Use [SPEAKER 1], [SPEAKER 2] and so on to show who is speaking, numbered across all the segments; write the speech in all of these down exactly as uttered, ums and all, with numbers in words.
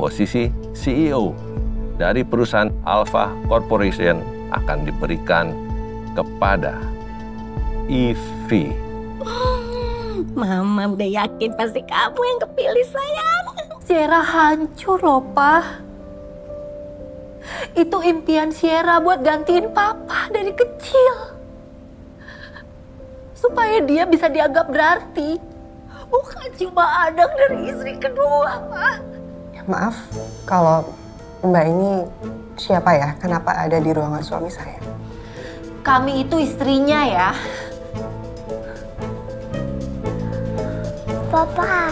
[SPEAKER 1] posisi C E O dari perusahaan Alpha Corporation akan diberikan kepada Ivy.
[SPEAKER 2] Mama udah yakin pasti kamu yang kepilih, sayang.
[SPEAKER 3] Sierra hancur loh, Pak. Itu impian Sierra buat gantiin Papa dari kecil. Supaya dia bisa dianggap berarti. Bukan cuma anak dari istri kedua, Pak.
[SPEAKER 4] Ya, maaf, kalau Mbak ini siapa ya? Kenapa ada di ruangan suami saya?
[SPEAKER 3] Kami itu istrinya ya.
[SPEAKER 2] Papa.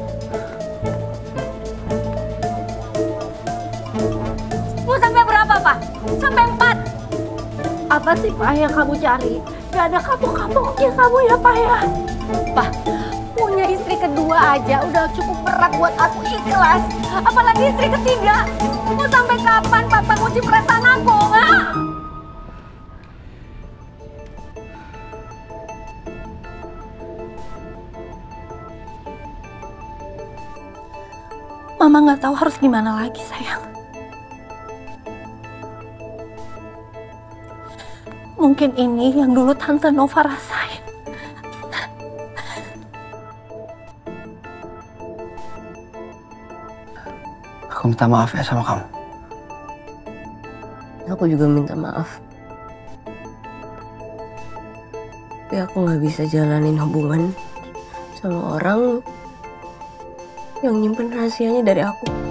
[SPEAKER 3] Mau sampai berapa, Pak? Sampai empat. Apa sih, Pak, yang kamu cari? Gak ada kapok-kapoknya kamu ya, Pak ya? Pak, punya istri kedua aja udah cukup berat buat aku ikhlas. Apalagi istri ketiga. Mau sampai kapan Papa nguji perasaan aku, nggak? Mama nggak tahu harus gimana lagi, sayang. Mungkin ini yang dulu Tante Nova rasain.
[SPEAKER 5] Aku minta maaf ya sama kamu.
[SPEAKER 2] Aku juga minta maaf. Tapi aku nggak bisa jalanin hubungan sama orang yang nyimpen rahasianya dari aku.